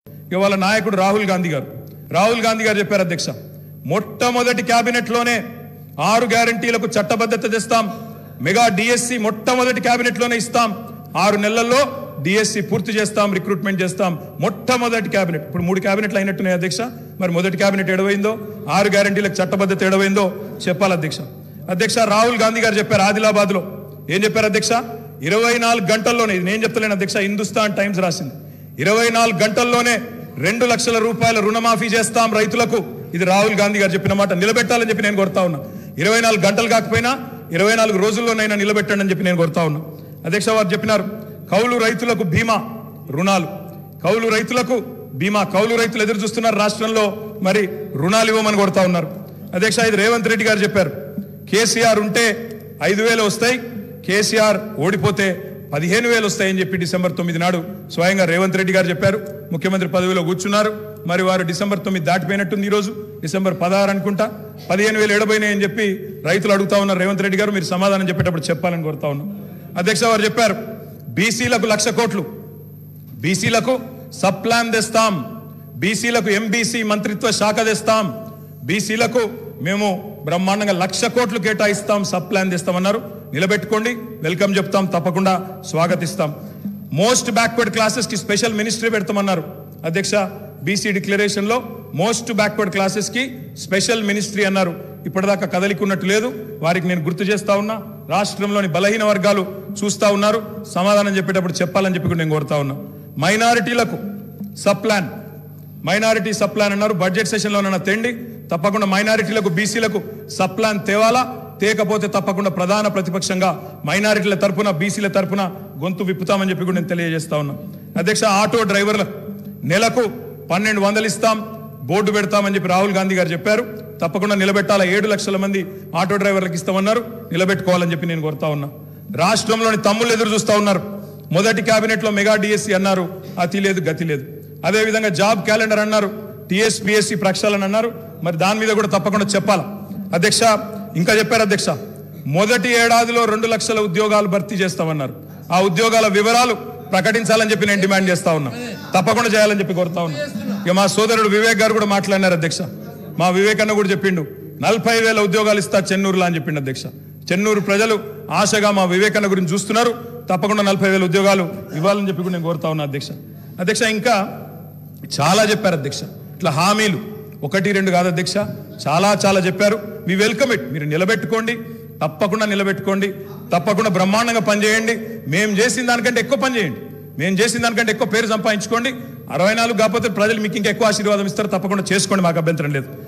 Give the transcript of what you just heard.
ఇవాళ నాయకుడు రాహుల్ గాంధీ గారు చెప్పారు అధ్యక్ష, మొట్టమొదటి కేబినెట్ లోనే 6 గ్యారంటీలకు చట్టబద్ధత తెస్తాం, మెగా డిఎస్సి మొట్టమొదటి కేబినెట్ లోనే ఇస్తాం, 6 నెలల్లో డిఎస్సి పూర్తి చేస్తాం, రిక్రూట్మెంట్ చేస్తాం. మొట్టమొదటి కేబినెట్. ఇప్పుడు 3 కేబినెట్లు అయినట్టున్నాయి అధ్యక్ష. మరి మొదటి కేబినెట్ ఎడవైందో, 6 గ్యారంటీలకు చట్టబద్ధత ఎడవైందో చెప్పాలి అధ్యక్ష. అధ్యక్ష రాహుల్ గాంధీ గారు చెప్పారు ఆదిలాబాద్ లో, ఏం చెప్పారు అధ్యక్ష, 24 గంటల్లోనే, ఇది నేను చెప్తలేను అధ్యక్ష, హిందుస్థాన్ టైమ్స్ రాసింది, 24 గంటల్లోనే 2 లక్షల రూపాయల రుణమాఫీ చేస్తాం రైతులకు. ఇది రాహుల్ గాంధీ గారు చెప్పిన మాట, నిలబెట్టాలని చెప్పి నేను కోరుతా ఉన్నా. 24 గంటలు కాకపోయినా 24 రోజుల్లోనైనా నిలబెట్టండి అని చెప్పి నేను కోరుతా ఉన్నా. అధ్యక్ష వారు చెప్పినారు కౌలు రైతులకు బీమా రుణాలు, కౌలు రైతులకు బీమా, కౌలు రైతులు ఎదురు చూస్తున్నారు రాష్ట్రంలో, మరి రుణాలు ఇవ్వమని కోరుతా ఉన్నారు. అధ్యక్ష ఇది రేవంత్ రెడ్డి గారు చెప్పారు, కేసీఆర్ ఉంటే 5,000 వస్తాయి, కేసీఆర్ ఓడిపోతే 15,000 వస్తాయని చెప్పి డిసెంబర్ 9 నాడు స్వయంగా రేవంత్ రెడ్డి గారు చెప్పారు. ముఖ్యమంత్రి పదవిలో కూర్చున్నారు. మరి వారు డిసెంబర్ 9 దాటిపోయినట్టుంది, ఈరోజు డిసెంబర్ 16 అనుకుంటా, 15,000 ఎడబోయినాయని చెప్పి రైతులు అడుగుతా ఉన్నారు. రేవంత్ రెడ్డి గారు మీరు సమాధానం చెప్పేటప్పుడు చెప్పాలని కోరుతా ఉన్నాం. అధ్యక్ష వారు చెప్పారు బీసీలకు 1,00,000 కోట్లు, బీసీలకు సబ్ ప్లాన్ తెస్తాం, బీసీలకు ఎంబీసీ మంత్రిత్వ శాఖ తెస్తాం, బీసీలకు మేము బ్రహ్మాండంగా 1,00,000 కోట్లు కేటాయిస్తాం, సబ్ ప్లాన్ తెస్తామన్నారు. నిలబెట్టుకోండి, వెల్కమ్ చెప్తాం, తప్పకుండా స్వాగతిస్తాం. మోస్ట్ బ్యాక్వర్డ్ క్లాసెస్ కి స్పెషల్ మినిస్ట్రీ పెడతామన్నారు అధ్యక్ష. బీసీ డిక్లరేషన్ లో మోస్ట్ బ్యాక్వర్డ్ క్లాసెస్ కి స్పెషల్ మినిస్ట్రీ అన్నారు. ఇప్పటిదాకా కదలికున్నట్టు లేదు, వారికి నేను గుర్తు చేస్తా ఉన్నా. రాష్ట్రంలోని బలహీన వర్గాలు చూస్తా ఉన్నారు, సమాధానం చెప్పేటప్పుడు చెప్పాలని చెప్పి నేను కోరుతా ఉన్నా. మైనారిటీలకు sub plan, minority sub plan అన్నారు. బడ్జెట్ సెషన్ లో తెండి, తప్పకుండా మైనారిటీలకు బీసీలకు సబ్ ప్లాన్ తేవాలా, తేకపోతే తప్పకుండా ప్రధాన ప్రతిపక్షంగా మైనారిటీల తరపున బీసీల తరపున గొంతు విప్పుతామని చెప్పి కూడా నేను తెలియజేస్తా ఉన్నా. అధ్యక్ష ఆటో డ్రైవర్లకు నెలకు 1,200 ఇస్తాం, బోర్డు పెడతామని చెప్పి రాహుల్ గాంధీ గారు చెప్పారు. తప్పకుండా నిలబెట్టాలా, 7 లక్షల మంది ఆటో డ్రైవర్లకు ఇస్తామన్నారు, నిలబెట్టుకోవాలని చెప్పి నేను కోరుతా ఉన్నా. రాష్ట్రంలోని తమ్ముళ్ళు ఎదురు చూస్తా ఉన్నారు. మొదటి కేబినెట్ లో మెగా డిఎస్సి అన్నారు, అతి లేదు గతి లేదు. అదేవిధంగా జాబ్ క్యాలెండర్ అన్నారు, టీఎస్పీఎస్సీ ప్రక్షాళన అన్నారు. మరి దాని మీద కూడా తప్పకుండా చెప్పాలా అధ్యక్ష. ఇంకా చెప్పారు అధ్యక్ష, మొదటి ఏడాదిలో 2 లక్షల ఉద్యోగాలు భర్తీ చేస్తామన్నారు. ఆ ఉద్యోగాల వివరాలు ప్రకటించాలని చెప్పి నేను డిమాండ్ చేస్తా ఉన్నా, తప్పకుండా చేయాలని చెప్పి కోరుతా ఉన్నా. ఇక మా సోదరుడు వివేక్ గారు కూడా మాట్లాడినారు అధ్యక్ష. మా వివేక్ అన్న కూడా చెప్పిండు 40,000 ఉద్యోగాలు ఇస్తా చెన్నూరులో అని చెప్పిండు అధ్యక్ష. చెన్నూరు ప్రజలు ఆశగా మా వివేక్ అన్న గురించి చూస్తున్నారు, తప్పకుండా 40,000 ఉద్యోగాలు ఇవ్వాలని చెప్పి కూడా నేను కోరుతా ఉన్నా అధ్యక్ష. అధ్యక్ష ఇంకా చాలా చెప్పారు అధ్యక్ష, ఇట్లా హామీలు 1-2 కాదు అధ్యక్ష, చాలా చెప్పారు. We welcome it. మీరు నిలబెట్టుకోండి, తప్పకుండా నిలబెట్టుకోండి, తప్పకుండా బ్రహ్మాండంగా పనిచేయండి. మేము చేసిన దానికంటే ఎక్కువ పని చేయండి, మేము చేసిన దానికంటే ఎక్కువ పేరు సంపాదించుకోండి. 64 కాకపోతే ప్రజలు మీకు ఇంకా ఎక్కువ ఆశీర్వాదం ఇస్తారు, తప్పకుండా చేసుకోండి, మాకు అభ్యంతరం లేదు.